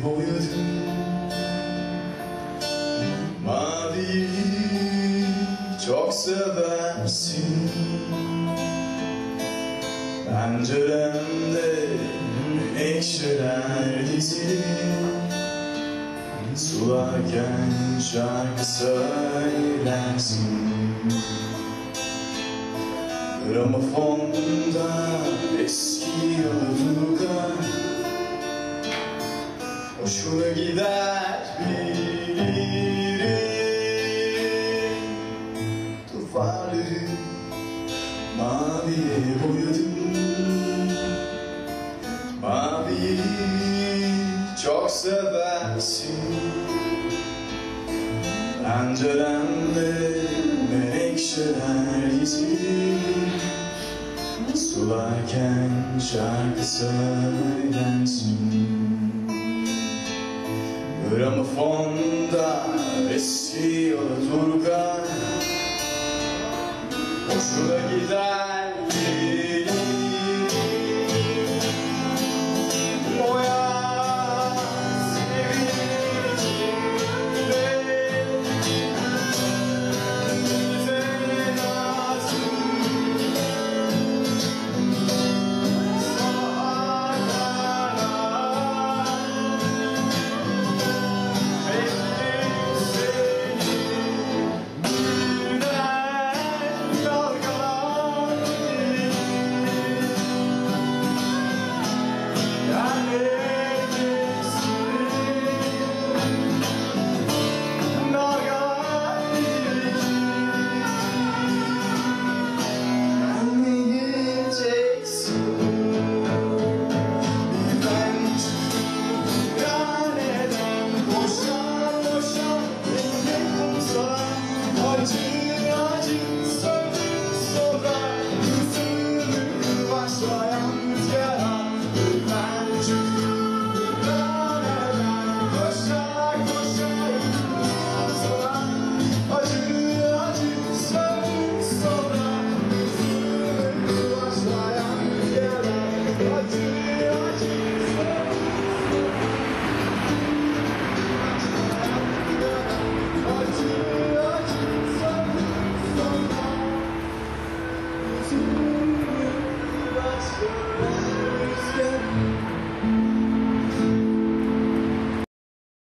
boyadım. Maviyi çok seversin. Penceremde ekşiler dizili, sularken şarkı söylersin. Gramofonda eski yolculuklar hoşuna gider bilirim. Duvarları maviye boyadım. Maviyi çok seversin. Penceremde menekşeler dizili, sularken şarkı söylersin. Gramofonda eski yolculuklar hoşuna gider